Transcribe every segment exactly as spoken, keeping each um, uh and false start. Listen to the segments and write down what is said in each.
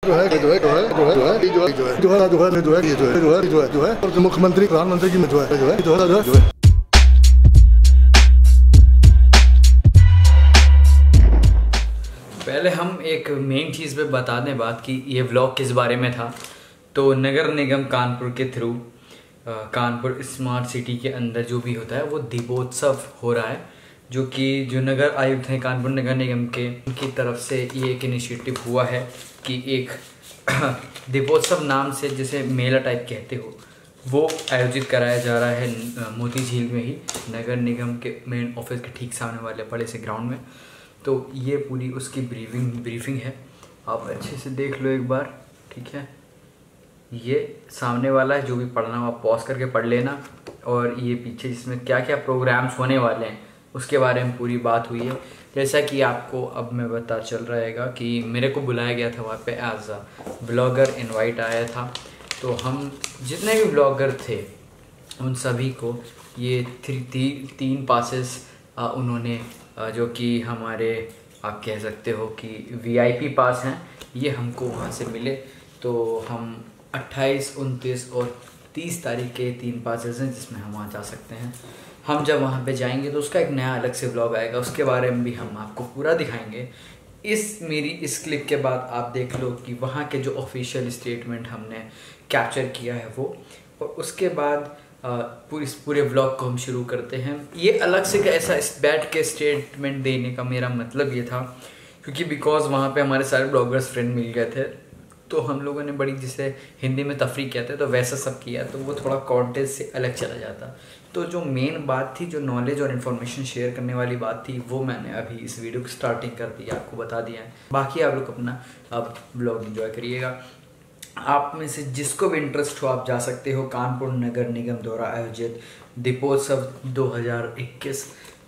जो है जो है जो है जो है जो है जो है जो है जो है जो है जो है जो है जो है जो है जो है और मुख्यमंत्री प्रधानमंत्री की जो है जो है जो है जो है। पहले हम एक मेन चीज़ पे बता दें बात कि ये व्लॉग किस बारे में था। तो नगर निगम कानपुर के थ्रू कानपुर स्मार्ट सिटी के अंदर जो भी होता है वो दीपोत्सव हो रहा है, जो कि जो नगर आयुक्त हैं कानपुर नगर निगम के उनकी तरफ से ये एक इनिशिएटिव हुआ है कि एक दीपोत्सव नाम से जिसे मेला टाइप कहते हो वो आयोजित कराया जा रहा है मोती झील में ही, नगर निगम के मेन ऑफिस के ठीक सामने वाले बड़े से ग्राउंड में। तो ये पूरी उसकी ब्रीफिंग ब्रीफिंग है, आप अच्छे से देख लो एक बार, ठीक है। ये सामने वाला है, जो भी पढ़ना हो आप पॉज करके पढ़ लेना। और ये पीछे जिसमें क्या क्या प्रोग्राम्स होने वाले हैं उसके बारे में पूरी बात हुई है। जैसा कि आपको अब मैं बता चल रहेगा कि मेरे को बुलाया गया था वहाँ पे एज अ ब्लॉगर, इनवाइट आया था। तो हम जितने भी ब्लॉगर थे उन सभी को ये थ्री ती, तीन पासेस उन्होंने आ, जो कि हमारे आप कह सकते हो कि वीआईपी पास हैं, ये हमको वहाँ से मिले। तो हम अट्ठाईस, उनतीस और तीस तारीख के तीन पासेस हैं जिसमें हम वहाँ जा सकते हैं। हम जब वहाँ पे जाएंगे तो उसका एक नया अलग से व्लॉग आएगा, उसके बारे में भी हम आपको पूरा दिखाएंगे। इस मेरी इस क्लिप के बाद आप देख लो कि वहाँ के जो ऑफिशियल स्टेटमेंट हमने कैप्चर किया है वो, और उसके बाद पूरी पूरे व्लॉग को हम शुरू करते हैं। ये अलग से ऐसा बैठ के स्टेटमेंट देने का मेरा मतलब ये था क्योंकि बिकॉज वहाँ पे हमारे सारे ब्लॉगर्स फ्रेंड मिल गए थे, तो हम लोगों ने बड़ी, जिसे हिंदी में तफरीक कहते हैं, तो वैसा सब किया, तो वो थोड़ा कॉन्टेंट से अलग चला जाता। तो जो मेन बात थी, जो नॉलेज और इन्फॉर्मेशन शेयर करने वाली बात थी, वो मैंने अभी इस वीडियो की स्टार्टिंग कर दी, आपको बता दिया है। बाकी आप लोग अपना अब ब्लॉग एंजॉय करिएगा। आप में से जिसको भी इंटरेस्ट हो आप जा सकते हो। कानपुर नगर निगम द्वारा आयोजित दीपोत्सव दो हज़ार इक्कीस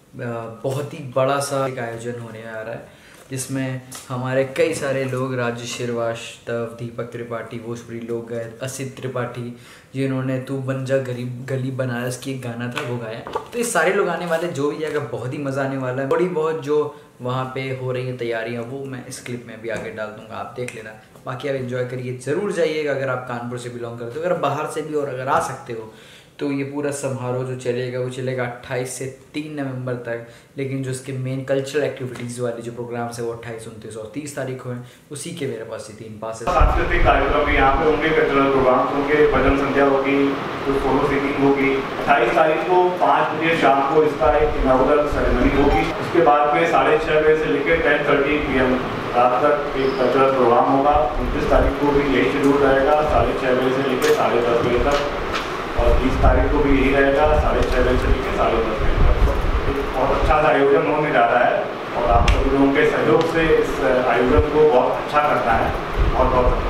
बहुत ही बड़ा सा एक आयोजन होने आ रहा है, जिसमें हमारे कई सारे लोग, राजू श्रीवास्तव, दीपक त्रिपाठी, भोजपुरी लोग गए, असित त्रिपाठी जिन्होंने तू बन जा गरीब गली बनारस की एक गाना था वो गाया। तो ये सारे लोग आने वाले, जो भी जाएगा बहुत ही मज़ा आने वाला है। थोड़ी बहुत जो वहाँ पे हो रही है तैयारियाँ वो मैं इस क्लिप में भी आगे डाल दूँगा, आप देख लेना। बाकी आप एंजॉय करिए, ज़रूर जाइएगा अगर आप कानपुर से बिलोंग करते हो। अगर बाहर से भी और अगर आ सकते हो तो ये पूरा समारोह जो चलेगा वो चलेगा अट्ठाईस से तीन नवंबर तक। लेकिन जो इसके मेन कल्चरल एक्टिविटीज़ वाले जो प्रोग्राम्स है वो अट्ठाईस, उनतीस और तीस तारीख को हैं। उसी के मेरे पास ये तीन पास है। सांस्कृतिक कार्यक्रम यहाँ पे होंगे, कल्चरल प्रोग्राम्स होंगे, भजन संध्या होगी, कुछ फोटो शूटिंग होगी। अट्ठाईस तारीख को पाँच बजे शाम को इसका एक इनॉग्रेशन सेरेमनी होगी। उसके बाद में साढ़े छः बजे से लेकर टेन थर्टी पी एम रात तक एक कल्चरल प्रोग्राम होगा। उनतीस तारीख को भी यही शेड्यूल रहेगा, साढ़े छः बजे से लेकर साढ़े दस बजे तक। और तीस तारीख को भी यही रहेगा, साढ़े छः बजे से लेकर साढ़े दस बजे तक। बहुत अच्छा सा आयोजन होने जा रहा है और आप सभी लोगों के सहयोग से इस आयोजन को बहुत अच्छा करना है। और बहुत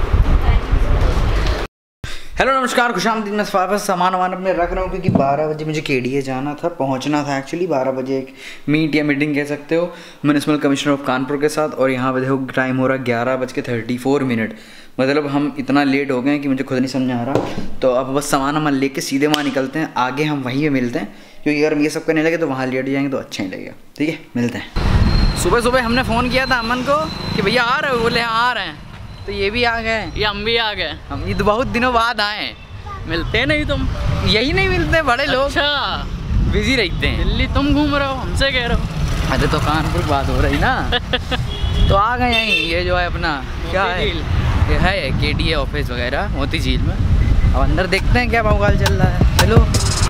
हेलो नमस्कार, खुशामदीद। मैं वापस सामान वामान अपने रख रहा हूँ क्योंकि बारह बजे मुझे केडीए जाना था, पहुँचना था एक्चुअली। बारह बजे एक मीट या मीटिंग कह सकते हो म्यूनिसिपल कमिश्नर ऑफ कानपुर के साथ। और यहाँ पे देखो टाइम हो रहा है ग्यारह बज के थर्टी फोर मिनट। मतलब हम इतना लेट हो गए कि मुझे खुद नहीं समझ आ रहा। तो अब बस सामान वामान लेके सीधे वहाँ निकलते हैं, आगे हम वहीं पे मिलते हैं क्योंकि अगर हम ये सब करने लगे तो वहाँ लेट जाएंगे तो अच्छा नहीं लगेगा। ठीक है, मिलते हैं। सुबह सुबह हमने फ़ोन किया था अमन को कि भैया आ रहे हो, बोले हाँ आ रहे हैं। तो ये भी आ गए, ये हम भी आ गए। हम ये बहुत दिनों बाद आए। मिलते नहीं तुम? यही नहीं मिलते, बड़े लोग अच्छा बिजी रहते हैं। दिल्ली तुम घूम रहे हो, हमसे कह रहे हो। अरे तो कानपुर बात हो रही ना। तो आ गए यहीं, ये जो है अपना क्या है, ये है केडीए ऑफिस वगैरह मोती झील में। अब अंदर देखते हैं क्या बवाल चल रहा है। चलो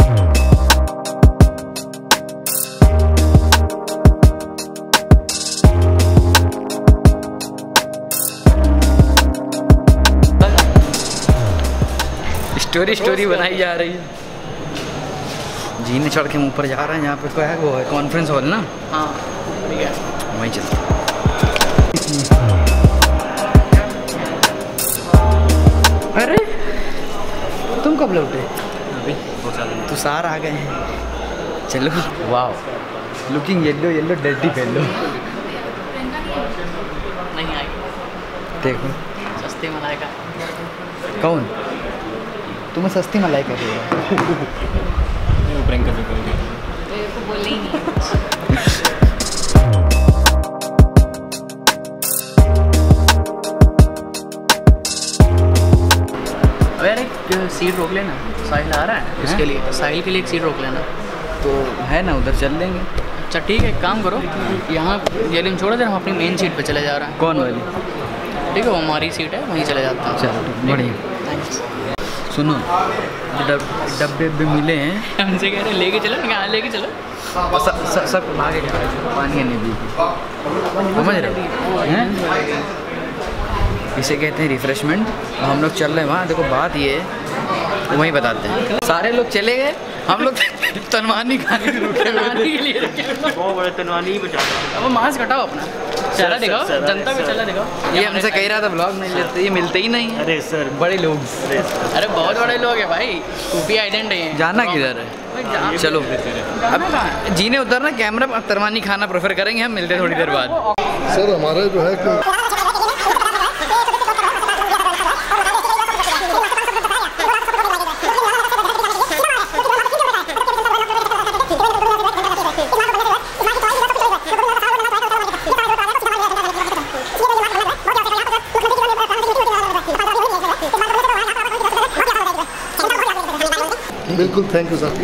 स्टोरी स्टोरी बनाई जा रही है। जीने चढ़ के ऊपर जा रहे हैं। यहाँ पे क्या है, वो है कॉन्फ्रेंस हॉल ना। हाँ ठीक है, वहीं चलते हैं। अरे तुम कब लौटे? अभी तो सार आ गए हैं। चलो वाह, looking yellow yellow dirty fellow. नहीं आई, देखो सस्ती मलाई का। कौन तुम्हें सस्ती मलाई का देगा? प्रियंका जो करोगे तो बोलने ही नहीं। एक सीट रोक लेना, साहिल आ रहा है इसके लिए, साहिल के लिए एक सीट रोक लेना। तो है ना, उधर चल लेंगे। अच्छा ठीक है, एक काम करो, यहाँ जेलिम छोड़ दे, हम अपनी मेन सीट पे चले जा रहे हैं। कौन वाली? ठीक है, वो हमारी सीट है, वहीं चले जाते हैं। चलो बढ़िया। थैंक्स। सुनो, डब डब्बे भी मिले हैं, हमसे कह रहे लेके चलो, कहाँ लेके चलो, सब सब सब भागे जा रहे हैं, पानी नहीं पी, समझ रहे हैं? इसे कहते हैं रिफ्रेशमेंट। हम लोग चल रहे हैं वहाँ। देखो बात ये है, वहीं बताते हैं। सारे लोग चले गए, हम लोग तनवानी खाने तनवानी के लिए बहुत बड़ा तनवानी ही बचा। अब मास्क हटाओ अपना, चेहरा दिखाओ, जनता को चेहरा दिखाओ। ये हमसे कह रहा था ब्लॉग नहीं लेते, ये मिलते ही नहीं। अरे सर, बड़े लोग, अरे बहुत बड़े लोग हैं भाई, टूपी आइडेंट है। जाना किधर है? चलो अब जीने उतरना, कैमरा पर तनवानी खाना प्रेफर करेंगे। हम मिलते थोड़ी देर बाद। सर हमारे जो है कि बिल्कुल, थैंक यू सर।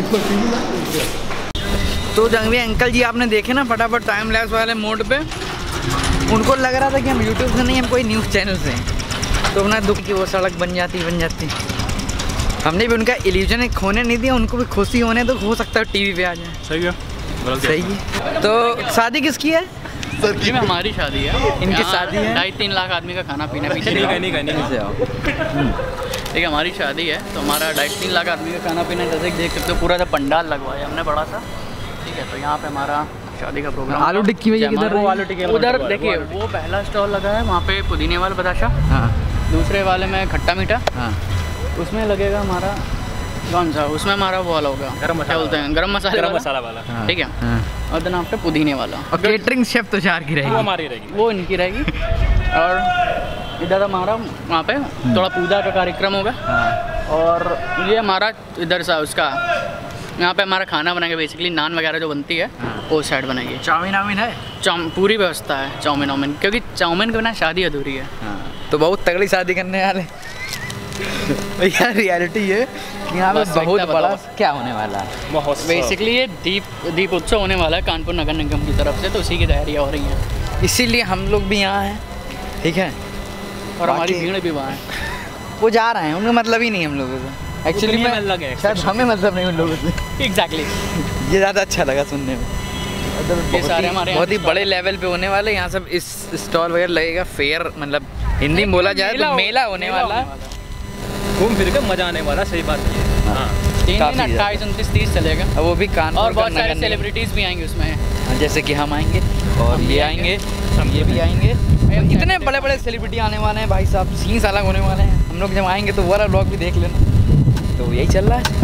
तो जंगवी अंकल जी आपने देखे ना फटाफट टाइम लैप्स वाले मोड पे, उनको लग रहा था कि हम यूट्यूब से नहीं, हम कोई न्यूज़ चैनल से हैं। तो अपना दुख की वो सड़क बन जाती बन जाती हमने भी उनका इल्यूजन खोने नहीं दिया, उनको भी खुशी होने तो हो सकता है टीवी पे आ जाए। सही है, सही है। तो शादी किसकी है? सर जी में हमारी शादी है, इनकी शादी है। ढाई तीन लाख आदमी का खाना पीना पीछे नहीं नहीं नहीं ठीक है, हमारी शादी है तो हमारा ढाई तीन लाख आदमी का खाना पीना, जैसे कि देख सकते हो पूरा सा पंडाल लगवाया हमने बड़ा सा। ठीक है, तो यहाँ पे हमारा शादी का प्रोग्राम। आलू टिक्की भैया किधर? वो आलू टिक्की उधर देखिए, वो पहला स्टॉल लगा है वहाँ पे पुदीने वाला बताशा। हाँ। दूसरे वाले में खट्टा मीठा। हाँ। उसमें लगेगा हमारा कौन सा, उसमें हमारा वो वाला होगा, गरम मसाला बोलते हैं, गरम मसाला गरम मसाला वाला। ठीक है, और देन आफ्टर पुदीने वाला। और केटरिंग शेफ तो चार की रहेगी, वो हमारी रहेगी, वो इनकी रहेगी। और इधर हमारा वहाँ पे थोड़ा पूजा का कार्यक्रम होगा। और ये हमारा इधर सा उसका, यहाँ पे हमारा खाना बनाएंगे बेसिकली, नान वगैरह जो बनती है वो साइड बनाएंगे। चाउमीन वाउमीन है, चाउम पूरी व्यवस्था है चाउमीन वाउमीन, क्योंकि चाउमीन के बिना शादी अधूरी है। तो बहुत तगड़ी शादी करने वाले यार। रियलिटी है यहाँ पे बहुत बड़ा क्या होने वाला है। बेसिकली ये दीप दीप उत्सव होने वाला है कानपुर नगर निगम की तरफ से, तो उसी की तैयारियाँ हो रही हैं। इसीलिए हम लोग भी यहाँ हैं। ठीक है, और हमारी भीड़ भी वहाँ है। वो जा रहे हैं, उनका मतलब ही नहीं हम लोगों से। एक्चुअली में अलग है, शायद हमें मतलब नहीं उन लोगों से। एग्जैक्टली, ये ज़्यादा अच्छा लगा सुनने में। ये सारे हमारे बहुत ही बड़े लेवल पे होने वाले यहाँ सब। इस स्टॉल वगैरह लगेगा, फेयर मतलब हिंदी में बोला जाए तो मेला होने वाला, घूम फिर के मजा आने वाला। सही बात है। हाँ, तीन दिन अट्ठाईस उनतीस तीस चलेगा। अब वो भी कानपुर और बहुत सारे सेलिब्रिटीज़ भी आएंगे उसमें, जैसे कि हम आएंगे और ये आएंगे, हम ये भी आएंगे। इतने बड़े बड़े सेलिब्रिटी आने वाले हैं भाई साहब, सीन्स अलग होने वाले हैं। हम लोग जब आएंगे तो वो वाला ब्लॉग भी देख लेना। तो यही चल रहा है।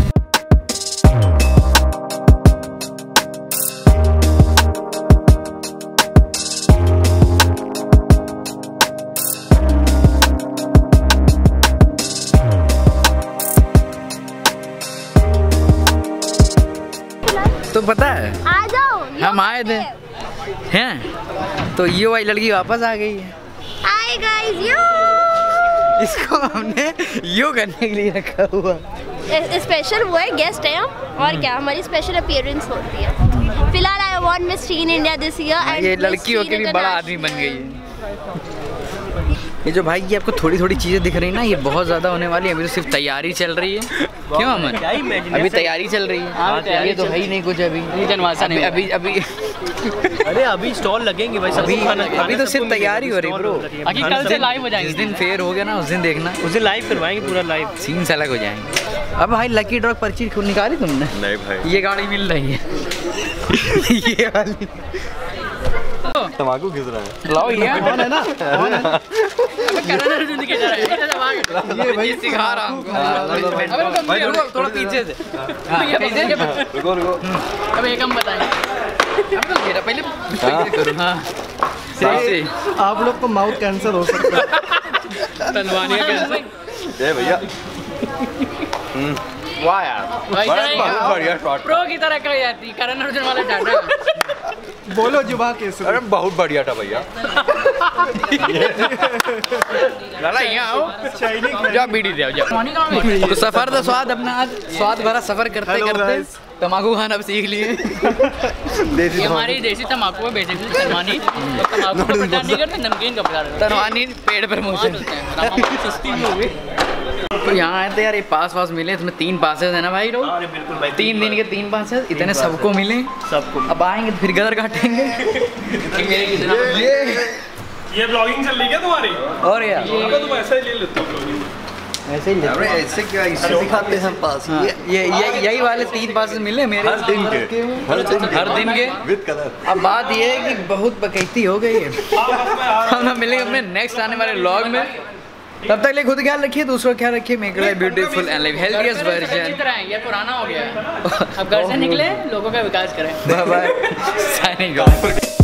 तो पता है आ जाओ, हम आए थे हैं, तो ये वाली लड़की वापस आ गई है। हाय गाइस, यो इसको हमने यो करने के लिए रखा हुआ। स्पेशल वो है, गेस्ट है हम, और क्या हमारी स्पेशल अपीयरेंस होती है। फिलहाल I want Miss Teen India this year and ये लड़की होके भी बड़ा आदमी बन गई है। ये जो भाई ये आपको थोड़ी थोड़ी चीज़ें दिख रही है ना, ये बहुत ज़्यादा होने वाली है। अभी तो सिर्फ तैयारी चल रही है। क्यों अमन? अभी तैयारी चल रही है, ये तो है ही नहीं कुछ अभी। नहीं अभी अभी अरे अभी स्टॉल लगेंगे भाई, अभी अभी तो सिर्फ तैयारी हो रही ब्रो। अभी कल से लाइव हो जाएंगे। जिस दिन फेयर हो गया ना उस दिन देखना, उस दिन लाइव करवाएंगे, पूरा लाइव सीन्स अलग हो जाएंगे। अब भाई लकी ड्रॉ पर्ची निकाली तुमने? नहीं भाई, ये गाड़ी मिल रही है ये वाली। तम्बाकू खिस रहा है। लाओ ये कौन है ना, कौन है? ये भाई सिखा रहा हूँ। भाई रुको थोड़ा पीछे से, रुको रुको। अब एक हम बताएं, पहले करो। हाँ सही से आप लोग को माउथ कैंसर हो सकता है। तनवानी का कैंसर। ए भैया, वाह यार, बहुत बढ़िया शॉट। प्रो की तरह कर जाती करण अर्जुन वाला डाटा। बोलो जुबा कैसे? अरे बहुत बढ़िया था भैया। लाला यहाँ आओ, जा बीड़ी दे जा। तो सफर का स्वाद अपना आज स्वाद भरा सफर करते करते तम्बाकू खाना सीख लिए। ये हमारी देसी तम्बाकू है बेसिकली, तनवानी। तम्बाकू का प्रचार नहीं करते, नमकीन का प्रचार करते। तनवानी पेड़ प्रमोशन सस्ती भी हो गई। तो यहाँ आए थे यार, ये पास पास मिले, इसमें तीन पासेस है ना भाई लोग? अरे बिल्कुल भाई, तीन दिन के तीन पासेस इतने सबको मिले, सबको। अब आएंगे फिर गदर काटेंगे। ये ये ब्लॉगिंग चल रही है तुम्हारी? और यार तुम ऐसा ही ले लेते हो? ऐसे ही लेते हैं। ऐसे क्या इससे दिखाते हैं पास? हाँ, ये ये यही वाले तीन पासेस मिले मेरे हर दिन के, हर दिन हर दिन के विद कलर। अब बात ये है कि बहुत बकैती हो गई है। हम ना मिलेंगे अपने नेक्स्ट आने वाले व्लॉग में। तब तक लिए खुद ख्याल रखिए, दूसरों का ख्याल रखिए। Make life beautiful and life healthiest version. ये पुराना हो गया है, अब घर से निकले, लोगों का विकास करें। Bye bye, signing of.